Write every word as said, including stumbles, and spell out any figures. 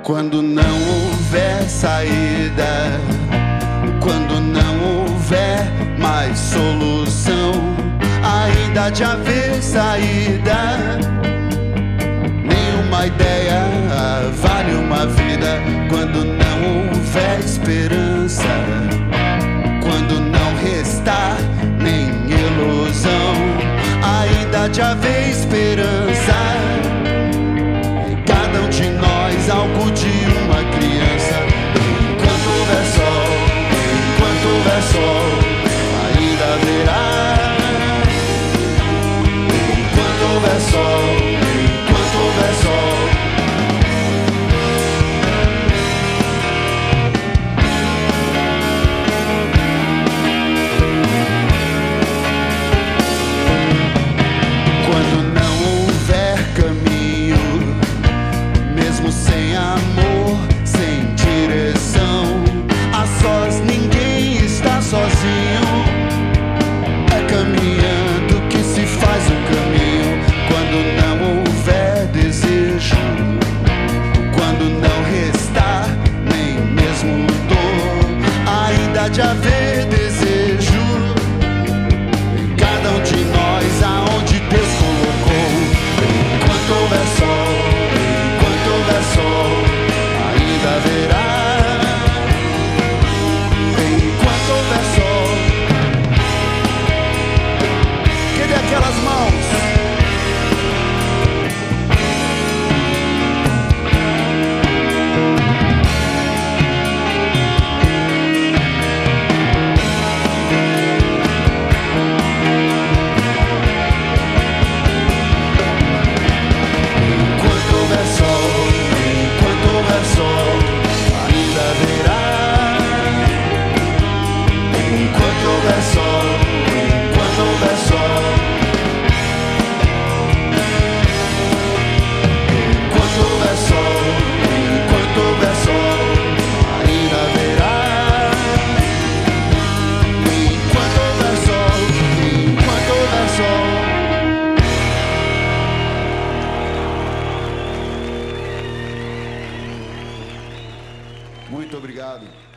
Quando não houver saída, quando não houver mais solução, ainda de haver saída, nenhuma ideia vale uma vida. Quando não houver esperança, quando não restar nem ilusão, ainda de haver esperança. Cada um de nós algo de uma criança. Enquanto houver sol, enquanto houver sol, ainda haverá. Enquanto houver sol, enquanto houver sol. Quando não houver caminho, mesmo sem amor, sem direção, a sós ninguém está sozinho. É caminhando que se faz o caminho. Quando não houver desejo, quando não restar nem mesmo dor, ainda de haver desejo em cada um de nós, aonde Deus colocou. Enquanto houver sol, enquanto houver sol, ainda haverá. Enquanto houver sol. Cadê aquelas mãos? Enquanto houver sol, enquanto houver sol, ainda haverá. Enquanto houver sol, enquanto houver sol. Enquanto houver sol, enquanto houver sol, ainda haverá. Enquanto houver sol, enquanto houver sol. Muito obrigado.